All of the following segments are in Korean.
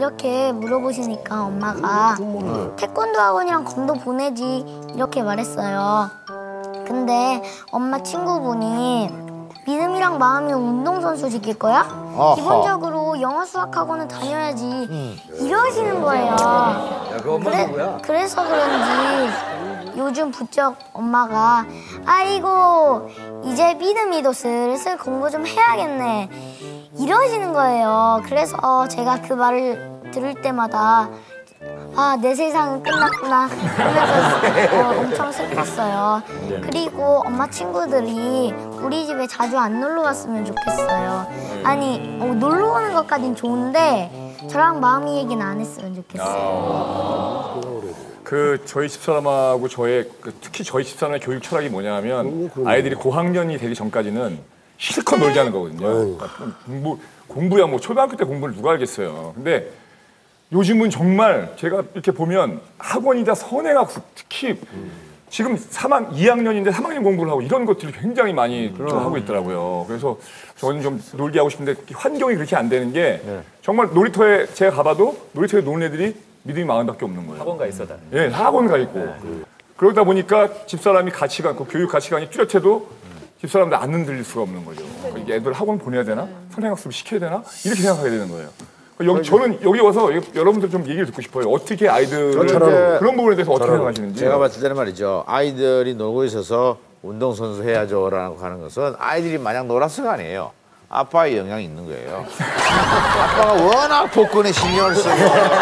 이렇게 물어보시니까 엄마가 태권도 학원이랑 검도 보내지 이렇게 말했어요. 근데 엄마 친구분이 믿음이랑 마음이 운동선수 시킬 거야? 아하. 기본적으로 영어 수학 학원은 다녀야지 이러시는 거예요. 야, 그 엄마 누구야? 그래서 그런지 요즘 부쩍 엄마가 아이고 이제 믿음이도 슬슬 공부 좀 해야겠네 이러시는 거예요. 그래서 제가 그 말을 들을 때마다 아, 내 세상은 끝났구나 하면서 엄청 슬펐어요. 그리고 엄마 친구들이 우리 집에 자주 안 놀러 왔으면 좋겠어요. 아니 놀러 오는 것까진 좋은데 저랑 마음이 얘기는 안 했으면 좋겠어요. 그 저희 집사람하고 저의 특히 저희 집사람의 교육 철학이 뭐냐면 아이들이 고학년이 되기 전까지는 실컷 놀자는 거거든요. 그러니까 공부야 뭐 초등학교 때 공부를 누가 알겠어요. 근데 요즘은 정말 제가 이렇게 보면 학원이다 선행학습 특히 지금 2학년인데 3학년 공부를 하고 이런 것들이 굉장히 많이 좀 하고 있더라고요. 그래서 저는 좀 놀게 하고 싶은데 환경이 그렇게 안 되는 게 정말 놀이터에 제가 가봐도 놀이터에 노는 애들이 믿음이 마음밖에 없는 거예요. 학원 가 있어 다. 예, 학원 가 있고. 그러다 보니까 집사람이 가치관, 그 교육 가치관이 뚜렷해도 집사람들 안 흔들릴 수가 없는 거죠. 이게 애들 학원 보내야 되나? 선행학습을 시켜야 되나? 이렇게 생각하게 되는 거예요. 저는 여기 와서 여러분들 좀 얘기를 듣고 싶어요. 어떻게 아이들 그런 부분에 대해서 어떻게 생각하시는지. 제가 봤을 때는 말이죠. 아이들이 놀고 있어서 운동선수 해야죠라고 하는 것은 아이들이 마냥 놀았어가 아니에요. 아빠의 영향이 있는 거예요. 아빠가 워낙 복근에 신경을 쓰고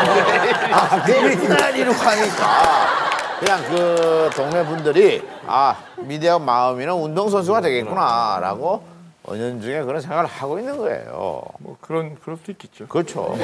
맨날 이렇게 하니까 그냥 그 동네 분들이 아 미대와 마음이는 운동선수가 되겠구나라고 은연중에 그런 생각을 하고 있는 거예요. 뭐 그럴 수도 있겠죠. 그렇죠.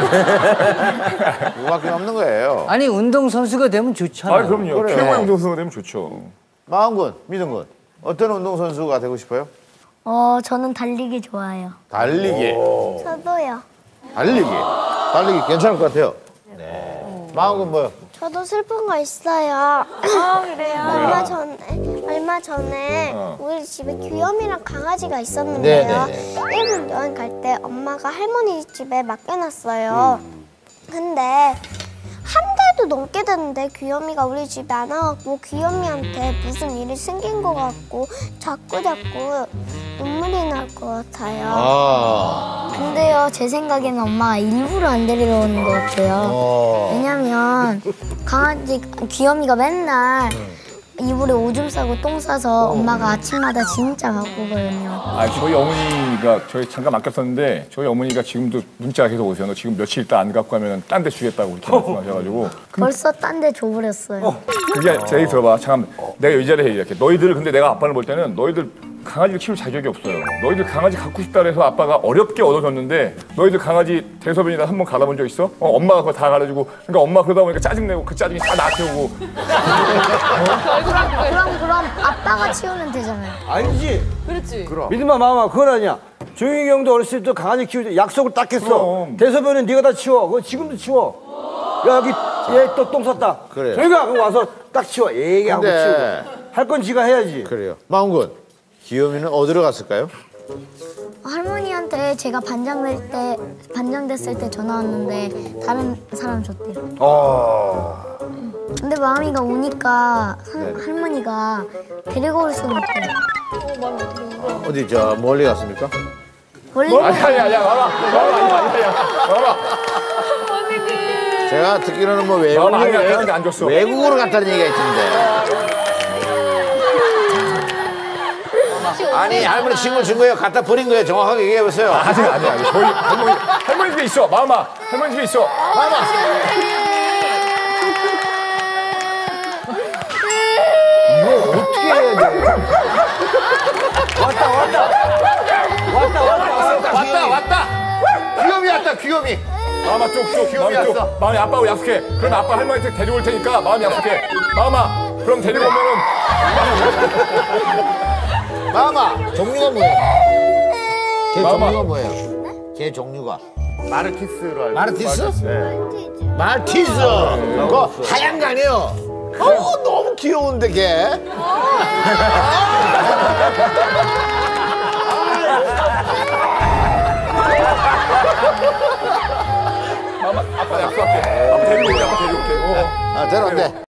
그거밖에 없는 거예요. 아니 운동선수가 되면 좋잖아요. 아 그럼요. 그래. 최고의 운동선수가 되면 좋죠. 마음군, 믿음군 어떤 운동선수가 되고 싶어요? 저는 달리기 좋아해요. 달리기. 저도요. 달리기 괜찮을 것 같아요. 네. 마음군 뭐요? 저도 슬픈 거 있어요. 그래요? 얼마 전에 우리 집에 귀염이랑 강아지가 있었는데요. 일본 여행 갈 때 엄마가 할머니 집에 맡겨놨어요. 근데 한 달도 넘게 됐는데 귀염이가 우리 집에 안 와갖고 귀염이한테 무슨 일이 생긴 것 같고 자꾸 눈물이 날 것 같아요. 근데요, 제 생각에는 엄마가 일부러 안 데리러 오는 것 같아요. 왜냐면 귀염이가 맨날 이불에 오줌 싸고 똥 싸서 엄마가 아침마다 진짜 바쁘거든요. 아, 저희 어머니가 저희 잠깐 맡겼었는데 저희 어머니가 지금도 문자가 계속 오세요. 너 지금 며칠 있다 안 갖고 가면 딴 데 주겠다고 이렇게 말씀하셔가지고. 벌써 딴 데 줘버렸어요. 그게 제 얘기 들어봐. 잠깐 내가 이 자리에 이렇게 너희들 근데 내가 아빠를 볼 때는 너희들 강아지를 키울 자격이 없어요. 너희들 강아지 갖고 싶다 그래서 아빠가 어렵게 얻어줬는데 너희들 강아지 대소변이나 한번 갈아본 적 있어? 엄마가 그거 다 갈아주고 그러니까 엄마 그러다 보니까 짜증내고 그 짜증이 다 나한테 오고. 그럼 아빠가 치우면 되잖아요. 아니지. 그렇지. 믿음아 마음아 그건 아니야. 조용히 형도 어렸을 때 강아지 키울 때 약속을 딱 했어. 그럼. 대소변은 네가 다 치워. 그거 지금도 치워. 야 여기 얘 또 똥 쌌다. 그래요. 저희가 그거 와서 딱 치워. 얘기하고 근데- 치우고. 할 건 지가 해야지. 그래요. 마음군, 귀요미는 어디로 갔을까요? 할머니한테 제가 반장 됐을 때 전화 왔는데 다른 사람 줬대요. 근데 마음이가 오니까 할머니가 데리고 올 수는 없대요. 어디 저 멀리 갔습니까? 원래 아니야 와봐. 제가 듣기로는 뭐 아니야 그런데 안 줬어. 외국으로 갔다는 얘기가 있던데. 아니 할머니 친구를 준 거예요? 갖다 버린 거예요? 정확하게 얘기해 보세요. 아니야. 저희 할머니 집에 있어. 마음아. 할머니 집에 있어. 마음아. 이거 어떻게 해야 돼? 왔다. 귀요미 왔다. 귀요미. 마음아 귀요미 왔어. 마음이 아빠하고 약속해. 그럼 아빠 할머니한테 데리고 올 테니까 마음이 약속해. 마음아. 그럼 데리고 오면은 마마 종류가 뭐예요? 개 마마. 종류가 뭐예요? 개 종류가 마르티스로 알고. 마르티스? 네. 말티즈. 그거 하얀 거 아니에요? 어우 너무 귀여운데 걔. 아빠 약속할게. 아빠 데리고 올게. 아빠 데리고 올게. 데려온대.